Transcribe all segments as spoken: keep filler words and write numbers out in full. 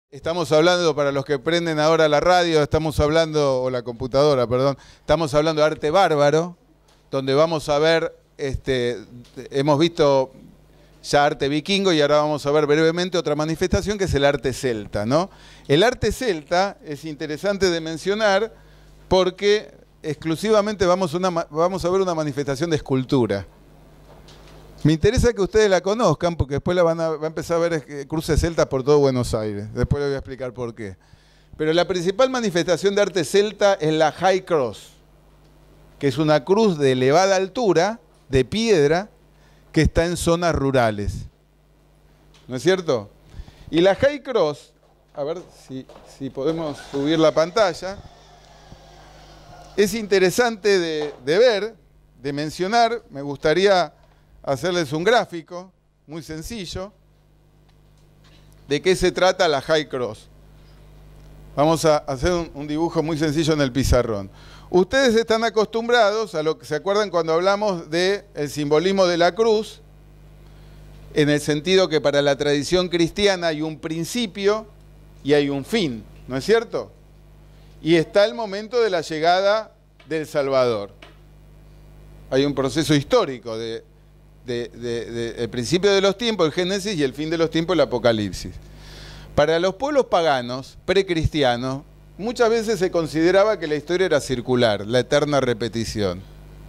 Estamos hablando, para los que prenden ahora la radio, estamos hablando, o la computadora, perdón, estamos hablando de arte bárbaro, donde vamos a ver, este, hemos visto ya arte vikingo y ahora vamos a ver brevemente otra manifestación que es el arte celta, ¿no? El arte celta es interesante de mencionar porque exclusivamente vamos, una, vamos a ver una manifestación de escultura. Me interesa que ustedes la conozcan porque después la van a, va a empezar a ver cruces celtas por todo Buenos Aires. Después les voy a explicar por qué. Pero la principal manifestación de arte celta es la High Cross, que es una cruz de elevada altura, de piedra, que está en zonas rurales. ¿No es cierto? Y la High Cross, a ver si, si podemos subir la pantalla, es interesante de, de ver, de mencionar. Me gustaría hacerles un gráfico muy sencillo de qué se trata la High Cross. Vamos a hacer un, un dibujo muy sencillo en el pizarrón. Ustedes están acostumbrados a lo que se acuerdan cuando hablamos del simbolismo de la cruz, en el sentido que para la tradición cristiana hay un principio y hay un fin, ¿no es cierto? Y está el momento de la llegada del Salvador. Hay un proceso histórico de De, de, de, el principio de los tiempos, el Génesis, y el fin de los tiempos, el Apocalipsis. Para los pueblos paganos, precristianos, muchas veces se consideraba que la historia era circular, la eterna repetición.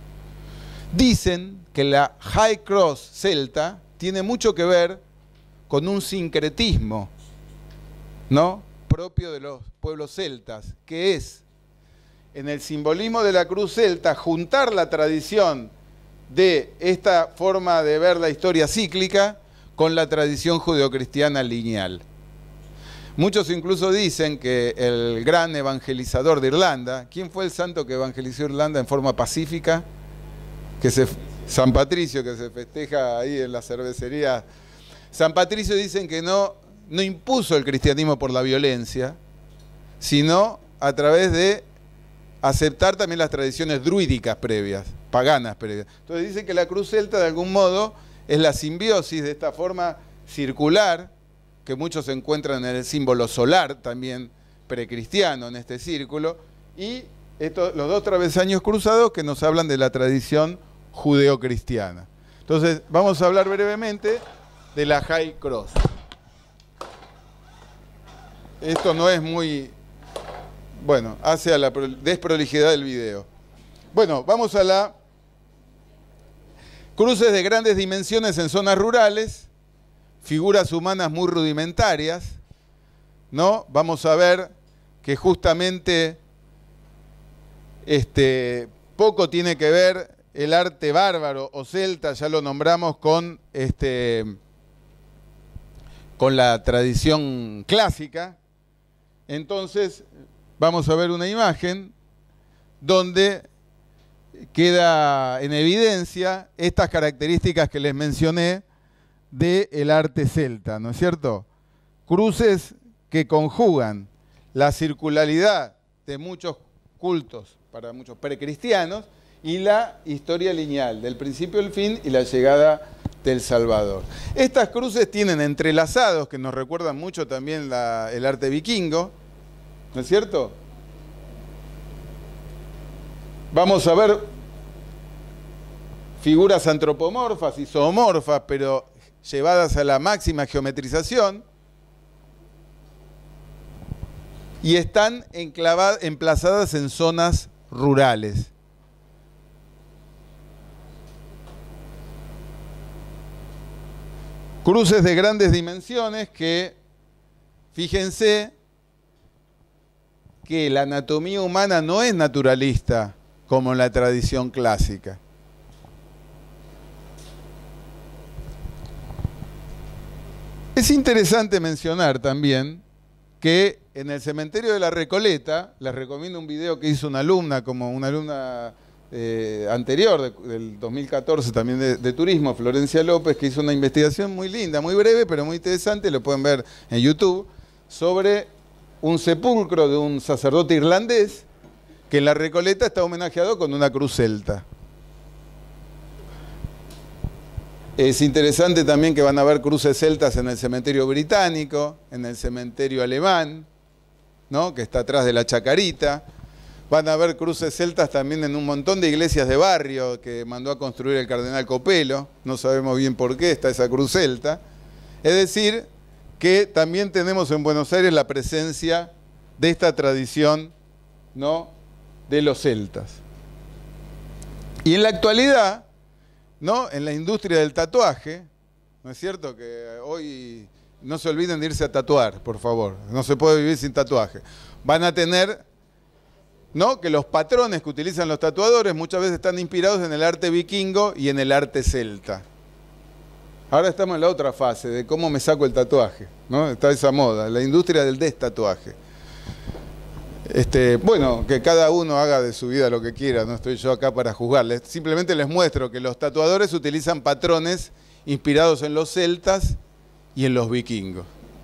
Dicen que la High Cross celta tiene mucho que ver con un sincretismo, ¿no?, propio de los pueblos celtas, que es, en el simbolismo de la cruz celta, juntar la tradición de esta forma de ver la historia cíclica con la tradición judeocristiana lineal. Muchos incluso dicen que el gran evangelizador de Irlanda, ¿quién fue el santo que evangelizó Irlanda en forma pacífica? Que se, San Patricio, que se festeja ahí en la cervecería. San Patricio dicen que no, no impuso el cristianismo por la violencia, sino a través de aceptar también las tradiciones druídicas previas, paganas previas. Entonces dice que la cruz celta de algún modo es la simbiosis de esta forma circular, que muchos encuentran en el símbolo solar también precristiano en este círculo, y esto, los dos travesaños cruzados que nos hablan de la tradición judeocristiana. Entonces vamos a hablar brevemente de la High Cross. Esto no es muy... Bueno, hace a la desprolijidad del video. Bueno, vamos a la cruces de grandes dimensiones en zonas rurales, figuras humanas muy rudimentarias, ¿no? Vamos a ver que justamente este, poco tiene que ver el arte bárbaro o celta, ya lo nombramos, con, este, con la tradición clásica. Entonces vamos a ver una imagen donde queda en evidencia estas características que les mencioné del arte celta, ¿no es cierto? Cruces que conjugan la circularidad de muchos cultos para muchos precristianos y la historia lineal, del principio al fin y la llegada del Salvador. Estas cruces tienen entrelazados, que nos recuerdan mucho también la, el arte vikingo, ¿no es cierto? Vamos a ver figuras antropomorfas y zoomorfas, pero llevadas a la máxima geometrización, y están enclavadas, emplazadas en zonas rurales. Cruces de grandes dimensiones que, fíjense, que la anatomía humana no es naturalista como en la tradición clásica. Es interesante mencionar también que en el cementerio de la Recoleta, les recomiendo un video que hizo una alumna, como una alumna eh, anterior, de, del dos mil catorce también de, de turismo, Florencia López, que hizo una investigación muy linda, muy breve, pero muy interesante, lo pueden ver en YouTube, sobre un sepulcro de un sacerdote irlandés que en la Recoleta está homenajeado con una cruz celta. Es interesante también que van a haber cruces celtas en el cementerio británico, en el cementerio alemán, ¿no?, que está atrás de la Chacarita. Van a haber cruces celtas también en un montón de iglesias de barrio que mandó a construir el cardenal Copelo. No sabemos bien por qué está esa cruz celta. Es decir, que también tenemos en Buenos Aires la presencia de esta tradición, ¿no?, de los celtas. Y en la actualidad, ¿no?, en la industria del tatuaje, ¿no es cierto? Que hoy no se olviden de irse a tatuar, por favor. No se puede vivir sin tatuaje. Van a tener, ¿no?, que los patrones que utilizan los tatuadores muchas veces están inspirados en el arte vikingo y en el arte celta. Ahora estamos en la otra fase de cómo me saco el tatuaje, ¿no? Está esa moda, la industria del destatuaje. Este, bueno, que cada uno haga de su vida lo que quiera, no estoy yo acá para juzgarles. Simplemente les muestro que los tatuadores utilizan patrones inspirados en los celtas y en los vikingos.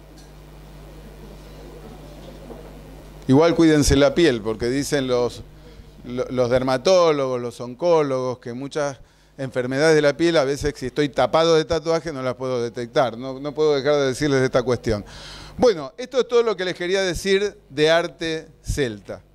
Igual cuídense la piel, porque dicen los, los dermatólogos, los oncólogos, que muchas enfermedades de la piel, a veces si estoy tapado de tatuaje no las puedo detectar. No, no puedo dejar de decirles esta cuestión. Bueno, esto es todo lo que les quería decir de arte celta.